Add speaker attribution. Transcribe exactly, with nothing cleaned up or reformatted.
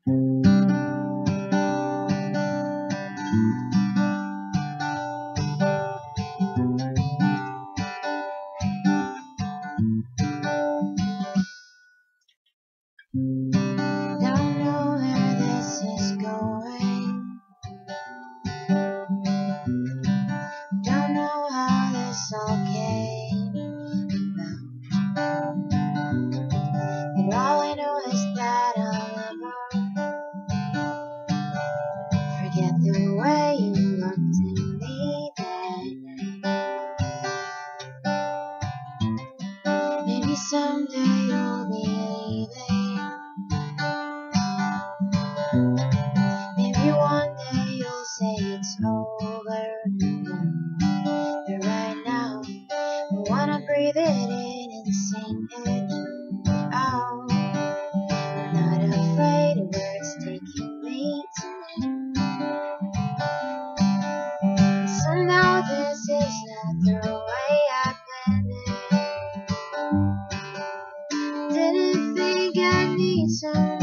Speaker 1: Don't know where this is going. Don't know how this all came about. But all I know is that I'll never forget the way you looked at me that night. Maybe someday you'll be leaving. Maybe one day you'll say it's over. But right now, I wanna breathe it in and sing it out. I'm not afraid of where it's taking me tonight. And somehow this is not the way I planned it. Didn't think I'd need some